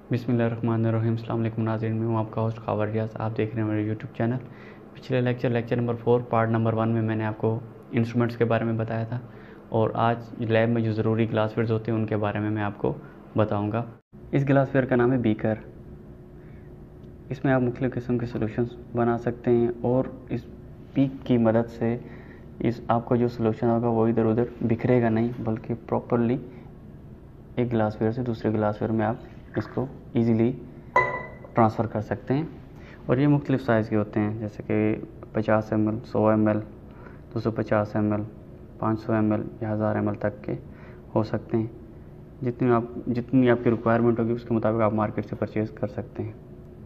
बिस्मिल्लाहिर्रहमानिर्रहीम। अस्सलाम वालेकुम नाज़रीन, मैं हूँ आपका होस्ट खावर रियाज। आप देख रहे हैं मेरे यूट्यूब चैनल। पिछले लेक्चर नंबर 4 पार्ट नंबर 1 में मैंने आपको इंस्ट्रूमेंट्स के बारे में बताया था, और आज लैब में जो ज़रूरी ग्लासवेयर्स होते हैं उनके बारे में मैं आपको बताऊँगा। इस ग्लासवेयर का नाम है बीकर। इसमें आप मुख्तलिफ़ किस्म के सोल्यूशंस बना सकते हैं, और इस पीक की मदद से इस आपका जो सोल्यूशन होगा वो इधर उधर बिखरेगा नहीं, बल्कि प्रॉपरली एक ग्लासवेयर से दूसरे ग्लासवेयर में आप इसको इजीली ट्रांसफ़र कर सकते हैं। और ये मुख्तलिफ़ साइज़ के होते हैं, जैसे कि 50 ml, 100 ml, 250 ml, 500 ml या 1000 ml तक के हो सकते हैं। जितनी आपकी रिक्वायरमेंट होगी उसके मुताबिक आप मार्केट से परचेज़ कर सकते हैं।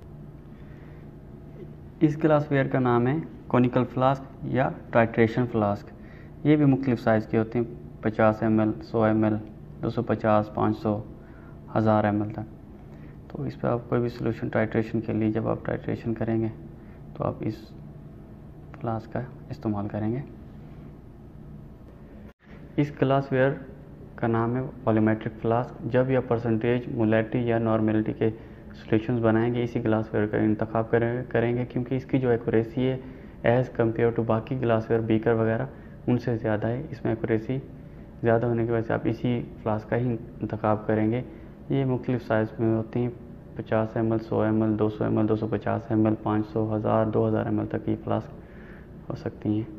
इस ग्लासवेयर का नाम है कॉनिकल फ्लास्क या टाइट्रेशन फ्लास्क। ये भी मुख्तलिफ़ साइज़ के होते हैं, 50 ml, 100 ml, 250, 500, 1000 ml तक। तो इस पर आप कोई भी सोल्यूशन टाइट्रेशन के लिए जब आप टाइट्रेशन करेंगे तो आप इस फ्लास्क का इस्तेमाल करेंगे। इस ग्लासवेयर का नाम है वॉल्यूमेट्रिक फ्लास्क। जब यह परसेंटेज, मोलैरिटी या नॉर्मेलिटी के सोल्यूशंस बनाएंगे इसी ग्लासवेयर का इंतखाब करेंगे, क्योंकि इसकी जो एक्यूरेसी है एज़ कम्पेयर टू बाकी ग्लासवेयर, बीकर वगैरह उनसे ज़्यादा है। इसमें एक्यूरेसी ज़्यादा होने की वजह से आप इसी फ्लास्क का ही इंतखाब करेंगे। ये मुख्तलिफ़ साइज़ में होती हैं, 50 ml, 100 ml, 200 ml, 250 ml, 500, 1000, 2000 ml तक ये फ्लास्क हो सकती हैं।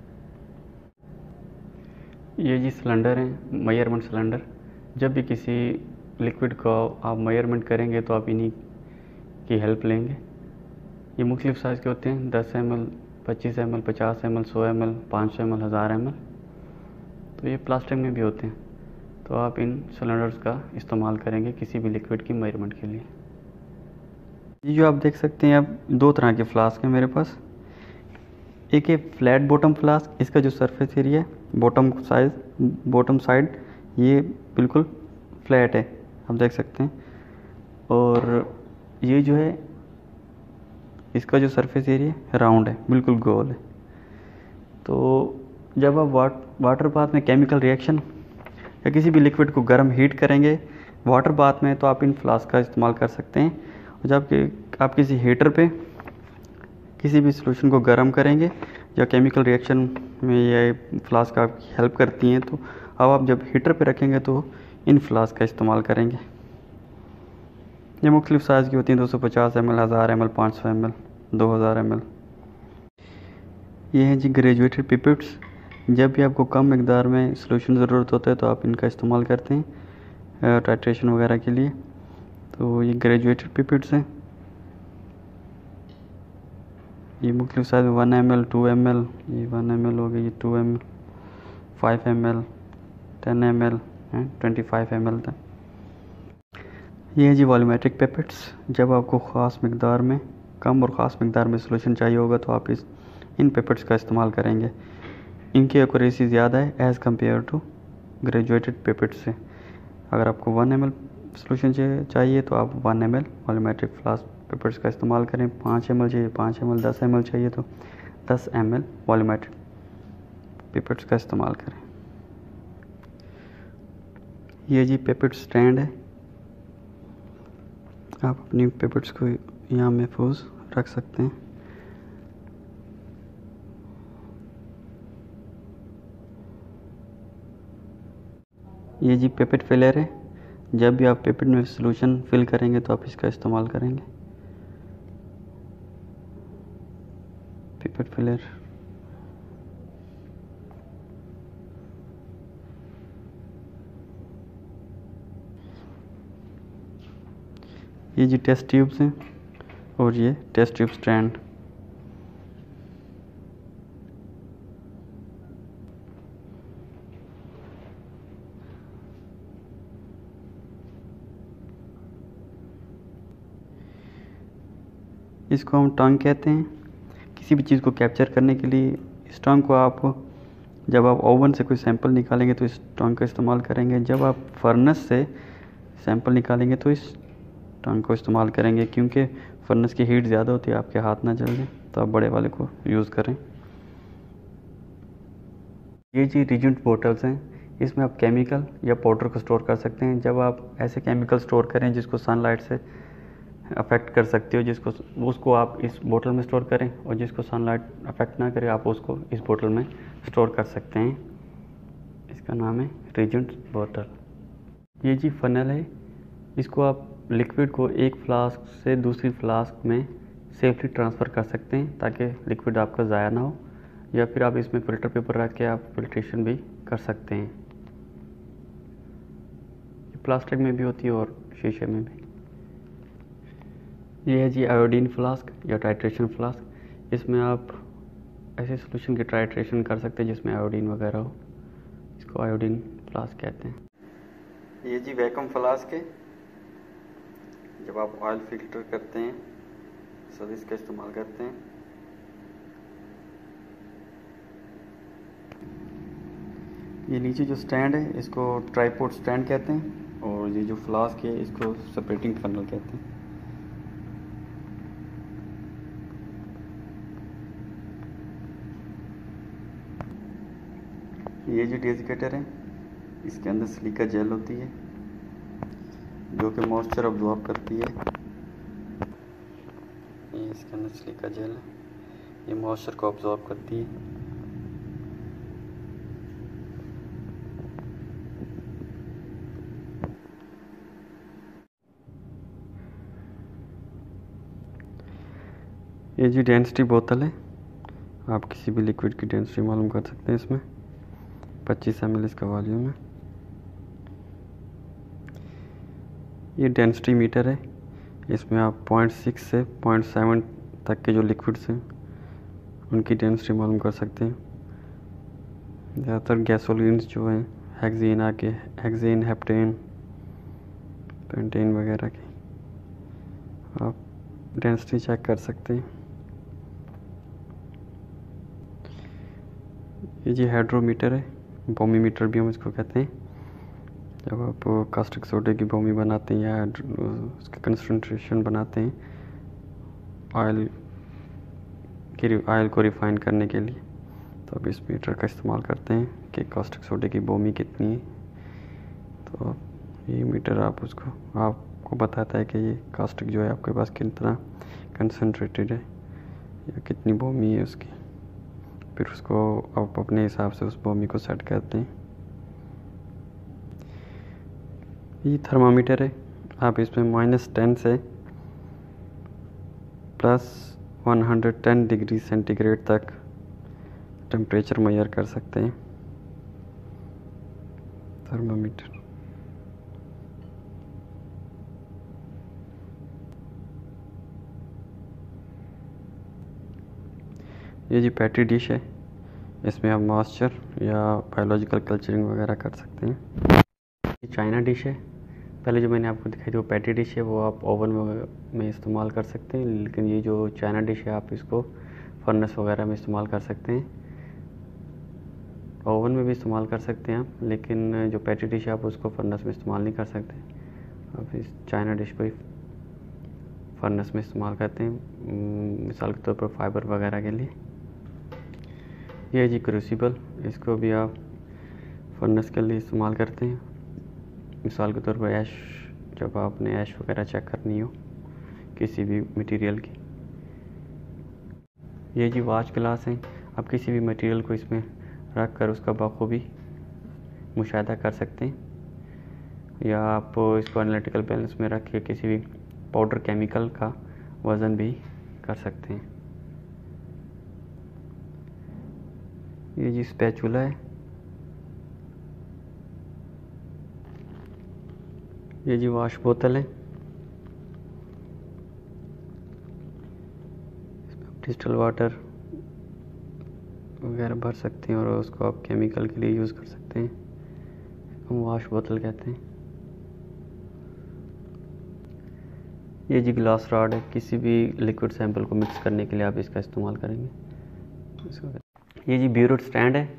ये जी सिलेंडर हैं, मेजरमेंट सिलेंडर। जब भी किसी लिक्विड को आप मेजरमेंट करेंगे तो आप इन्हीं की हेल्प लेंगे। ये मुख्तलिफ़ साइज़ के होते हैं, 10 ml, 25 ml, 50 ml, 100 ml, 500 ml, 1000 ml। तो ये प्लास्टिक में भी होते हैं। तो आप इन सिलेंडर्स का इस्तेमाल करेंगे किसी भी लिक्विड की मेजरमेंट के लिए। ये जो आप देख सकते हैं, अब दो तरह के फ्लास्क हैं मेरे पास। एक है फ्लैट बॉटम फ्लास्क। इसका जो सरफेस एरिया है, बॉटम साइड ये बिल्कुल फ्लैट है, आप देख सकते हैं। और ये जो है इसका जो सरफेस एरिया राउंड है, बिल्कुल गोल है। तो जब आप वाटर बाथ में केमिकल रिएक्शन या किसी भी लिक्विड को गर्म हीट करेंगे वाटर बाथ में, तो आप इन फ्लास्क का इस्तेमाल कर सकते हैं। और जब आप किसी हीटर पे किसी भी सॉल्यूशन को गर्म करेंगे या केमिकल रिएक्शन में ये फ्लास्क आपकी हेल्प करती हैं, तो अब आप जब हीटर पे रखेंगे तो इन फ्लास्क का इस्तेमाल करेंगे। ये मुख्तलिफ़ साइज़ की होती हैं, 250 ml, 1000 ml, 500 ml, 2000 ml। ये हैं जी ग्रेजुएटेड पिपेट्स। जब भी आपको कम मकदार में सॉल्यूशन ज़रूरत होता है तो आप इनका इस्तेमाल करते हैं टाइट्रेशन वगैरह के लिए। तो ये ग्रेजुएटेड पिपेट्स हैं। ये मुख्तलिफ़ साइज़ 1 ml, 2 ml, ये 1 ml हो गई, ये 2 ml, 5 ml, 10 ml हैं, 25 ml तक। ये है जी वॉल्यूमेट्रिक पिपेट्स। जब आपको ख़ास मकदार में, कम और ख़ास मकदार में सॉल्यूशन चाहिए होगा तो आप इन पिपेट्स का इस्तेमाल करेंगे। इनकी एक्यूरेसी ज़्यादा है as compare to graduated pipette से। अगर आपको 1 ml सॉल्यूशन चाहिए तो आप 1 ml वॉल्यूमेट्रिक फ्लास्क पिपेट्स का इस्तेमाल करें। 5 ml चाहिए 5 ml, 10 ml चाहिए तो 10 ml वॉल्यूमेट्रिक पिपेट्स का इस्तेमाल करें। ये जी पिपेट स्टैंड है, आप अपनी पिपेट्स को यहाँ महफूज रख सकते हैं। ये जी पिपेट फिलर है। जब भी आप पिपेट में सॉल्यूशन फिल करेंगे तो आप इसका इस्तेमाल करेंगे, पिपेट फिलर। ये जी टेस्ट ट्यूब्स हैं, और ये टेस्ट ट्यूब स्टैंड। इसको हम टंग कहते हैं। किसी भी चीज़ को कैप्चर करने के लिए इस टंग को आप, जब आप ओवन से कोई सैंपल निकालेंगे तो इस टंग का इस्तेमाल करेंगे। जब आप फर्नेस से सैंपल निकालेंगे तो इस टंग को इस्तेमाल करेंगे, क्योंकि फर्नेस की हीट ज़्यादा होती है, आपके हाथ ना जल जाए, तो आप बड़े वाले को यूज़ करें। ये जी रिजेंट बोटल्स हैं। इसमें आप केमिकल या पाउडर को स्टोर कर सकते हैं। जब आप ऐसे केमिकल स्टोर करें जिसको सनलाइट से अफेक्ट कर सकती हो, उसको आप इस बोतल में स्टोर करें, और जिसको सनलाइट अफेक्ट ना करे आप उसको इस बोतल में स्टोर कर सकते हैं। इसका नाम है रीजेंट बोतल। ये जी फनल है, इसको आप लिक्विड को एक फ्लास्क से दूसरी फ्लास्क में सेफली ट्रांसफ़र कर सकते हैं ताकि लिक्विड आपका ज़ाया ना हो, या फिर आप इसमें फ़िल्टर पेपर रख के आप फिल्ट्रेशन भी कर सकते हैं। ये प्लास्टिक में भी होती है और शीशे में भी। ये है जी आयोडीन फ्लास्क या टाइट्रेशन फ्लास्क। इसमें आप ऐसे सोल्यूशन की टाइट्रेशन कर सकते हैं जिसमें आयोडीन वगैरह हो, इसको आयोडीन फ्लास्क कहते हैं। ये जी वैक्यूम फ्लास्क है, जब आप ऑयल फिल्टर करते हैं सब इसका इस्तेमाल करते हैं। ये नीचे जो स्टैंड है इसको ट्राइपॉड स्टैंड कहते हैं, और ये जो फ्लास्क है इसको सेपरेटिंग फनल कहते हैं। ये जो डेसिकेटर है इसके अंदर सिलिका जेल होती है जो कि मॉइस्चर अब्जॉर्ब करती है। ये इसके अंदर सिलिका जेल है, ये मॉइस्चर को अब्जॉर्ब करती है। ये जी डेंसिटी बोतल है, आप किसी भी लिक्विड की डेंसिटी मालूम कर सकते हैं। इसमें 25 ml इसका वॉल्यूम है। ये डेंसिटी मीटर है, इसमें आप 0.6 से 0.7 तक के जो लिक्विड्स हैं उनकी डेंसिटी मालूम कर सकते हैं। ज़्यादातर गैसोलिन्स जो हैं हेक्सेन आके हेक्सेन, हेप्टेन, पेंटेन वगैरह की आप डेंसिटी चेक कर सकते हैं। ये जी हाइड्रोमीटर है, बोमीमीटर भी हम इसको कहते हैं। जब आप कास्टिक सोडे की बोमी बनाते हैं या उसका कंसंट्रेशन बनाते हैं ऑयल को रिफाइन करने के लिए, तो आप इस मीटर का इस्तेमाल करते हैं कि कास्टिक सोडे की बोमी कितनी है। तो ये मीटर आपको बताता है कि ये कास्टिक जो है आपके पास कितना कंसंट्रेटेड है या कितनी बोमी है उसकी। फिर उसको आप अपने हिसाब से उस बोमी को सेट करते हैं। ये थर्मामीटर है, आप इसमें -10 से +110 डिग्री सेंटीग्रेड तक टेम्परेचर मेजर कर सकते हैं। थर्मामीटर। ये जी पैटी डिश है, इसमें आप मॉइस्चर या बायोलॉजिकल कल्चरिंग वगैरह कर सकते हैं। ये चाइना डिश है, पहले जो मैंने आपको दिखाई थी वो पैटी डिश है, वो आप ओवन में इस्तेमाल कर सकते हैं। लेकिन ये जो चाइना डिश है आप इसको फर्नेस वगैरह में इस्तेमाल कर सकते हैं। ओवन में भी इस्तेमाल कर सकते हैं आप, लेकिन जो पैटी डिश है आप उसको फर्नेस में इस्तेमाल नहीं कर सकते। आप इस चाइना डिश को ही फर्नेस में इस्तेमाल करते हैं, मिसाल के तौर पर फाइबर वगैरह के लिए। ये जी क्रूसिबल, इसको भी आप फर्नेस के लिए इस्तेमाल करते हैं, मिसाल के तौर पर ऐश, जब आपने ऐश वगैरह चेक करनी हो किसी भी मटेरियल की। ये जी वाश ग्लास है, आप किसी भी मटेरियल को इसमें रख कर उसका बखूबी मुशाहिदा कर सकते हैं, या आप इसको एनालिटिकल बैलेंस में रख के किसी भी पाउडर केमिकल का वज़न भी कर सकते हैं। ये जी स्पैचुला है, ये जी वाश बोतल है, इसमें आप डिस्टिल वाटर वगैरह भर सकते हैं और उसको आप केमिकल के लिए यूज़ कर सकते हैं। हम वाश बोतल कहते हैं। ये जी ग्लास रॉड है, किसी भी लिक्विड सैंपल को मिक्स करने के लिए आप इसका इस्तेमाल करेंगे। ये जी ब्यूरेट स्टैंड है,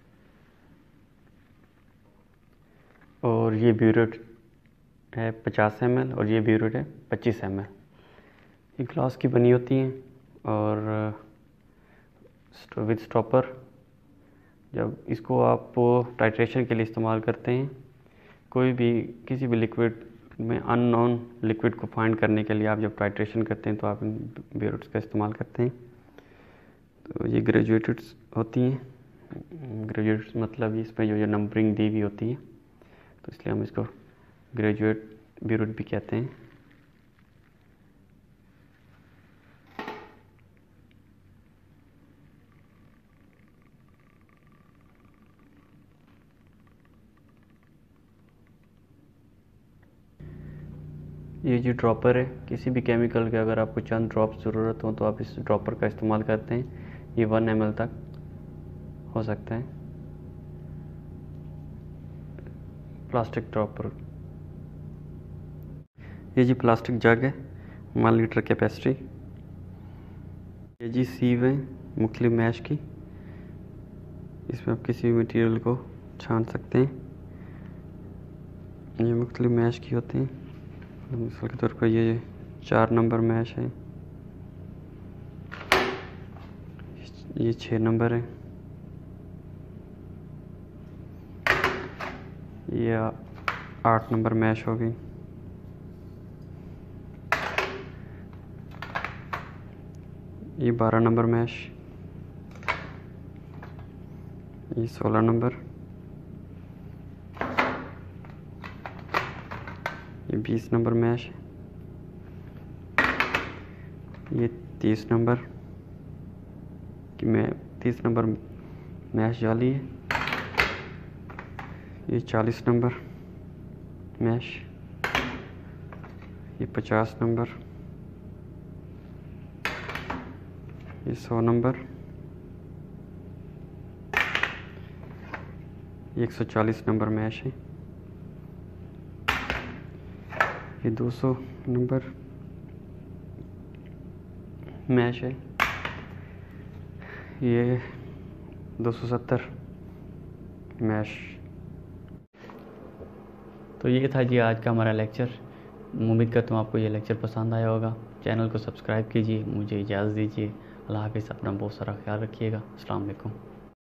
और ये ब्यूरेट है 50 ml और ये ब्यूरेट है 25 ml। ये ग्लास की बनी होती हैं और विद स्टॉपर जब इसको आप टाइट्रेशन के लिए इस्तेमाल करते हैं, कोई भी किसी भी लिक्विड में अननोन लिक्विड को फाइंड करने के लिए आप जब टाइट्रेशन करते हैं तो आप इन बियरूट्स का इस्तेमाल करते हैं। तो ये ग्रेजुएटेड्स होती हैं। ग्रेजुएट्स मतलब इसमें जो नंबरिंग दी हुई होती है, तो इसलिए हम इसको ग्रेजुएट बियरूट भी कहते हैं। ये जो ड्रॉपर है, किसी भी केमिकल के अगर आपको चंद ड्रॉप्स ज़रूरत हो तो आप इस ड्रॉपर का इस्तेमाल करते हैं। ये 1 ml तक हो सकता है। प्लास्टिक ड्रॉपर, ये जी प्लास्टिक जग है 1 लीटर कैपेसिटी। ये जी सीव है मुख्तलिफ मैश की, इसमें आप किसी भी मटेरियल को छान सकते हैं। ये मुख्तलिफ मैश की होते हैं। मिसाल के तौर पर ये 4 नंबर मैश है, ये 6 नंबर है, ये 8 नंबर मैश हो गई, ये 12 नंबर मैश, ये 16 नंबर, ये 20 नंबर मैश, ये 30 नंबर कि मैं 30 नंबर मैश जाली है, ये 40 नंबर मैश, ये 50 नंबर, ये 100 नंबर, ये 140 नंबर मैश है, ये 200 नंबर मैश है, ये 270 मैश। तो ये था जी आज का हमारा लेक्चर। उम्मीद करता हूँ आपको ये लेक्चर पसंद आया होगा। चैनल को सब्सक्राइब कीजिए। मुझे इजाज़त दीजिए। अल्लाह हाफ़िज़। अपना बहुत सारा ख्याल रखिएगा। अस्सलाम वालेकुम।